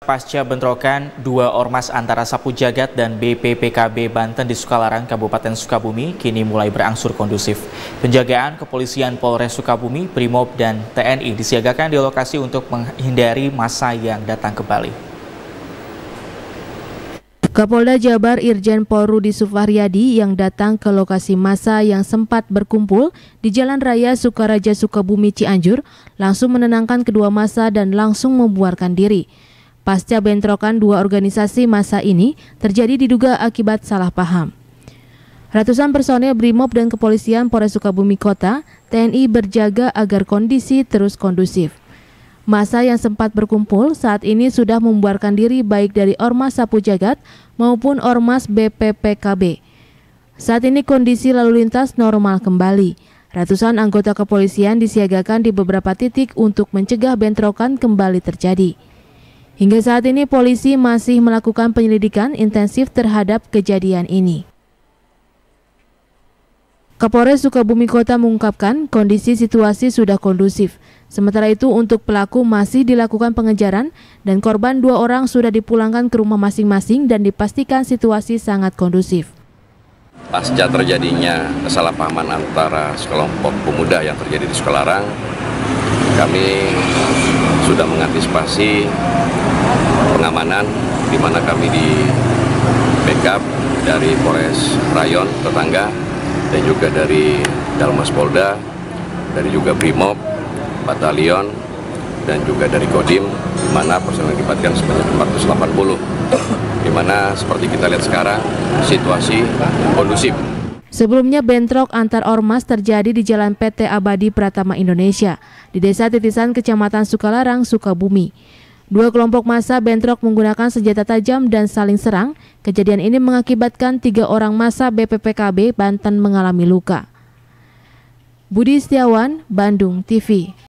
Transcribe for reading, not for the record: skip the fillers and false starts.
Pasca bentrokan dua ormas antara Sapu Jagat dan BPPKB Banten di Sukalarang, Kabupaten Sukabumi, kini mulai berangsur kondusif. Penjagaan kepolisian Polres Sukabumi, Brimob, dan TNI disiagakan di lokasi untuk menghindari massa yang datang kembali. Kapolda Jabar Irjen Pol Rudi Sufahriyadi yang datang ke lokasi massa yang sempat berkumpul di Jalan Raya Sukaraja Sukabumi Cianjur langsung menenangkan kedua massa dan langsung membuarkan diri. Pasca bentrokan dua organisasi massa ini terjadi diduga akibat salah paham. Ratusan personel Brimob dan kepolisian Polres Sukabumi Kota, TNI berjaga agar kondisi terus kondusif. Massa yang sempat berkumpul saat ini sudah membuarkan diri baik dari Ormas Sapu Jagat maupun Ormas BPPKB. Saat ini kondisi lalu lintas normal kembali. Ratusan anggota kepolisian disiagakan di beberapa titik untuk mencegah bentrokan kembali terjadi. Hingga saat ini polisi masih melakukan penyelidikan intensif terhadap kejadian ini. Kapolres Sukabumi Kota mengungkapkan kondisi situasi sudah kondusif. Sementara itu untuk pelaku masih dilakukan pengejaran dan korban 2 orang sudah dipulangkan ke rumah masing-masing dan dipastikan situasi sangat kondusif. Pasca terjadinya kesalahpahaman antara sekelompok pemuda yang terjadi di Sukalarang, kami sudah mengantisipasi pengamanan di mana kami di backup dari Polres Rayon tetangga dan juga dari Dalmas Polda, dari juga Brimob, Batalion, dan juga dari Kodim, di mana personel dilibatkan sebanyak 480, di mana seperti kita lihat sekarang situasi kondusif. Sebelumnya bentrok antar ormas terjadi di Jalan PT Abadi Pratama Indonesia di Desa Titisan, Kecamatan Sukalarang, Sukabumi. Dua kelompok massa bentrok menggunakan senjata tajam dan saling serang. Kejadian ini mengakibatkan 3 orang massa BPPKB Banten mengalami luka. Budi Setiawan, Bandung TV.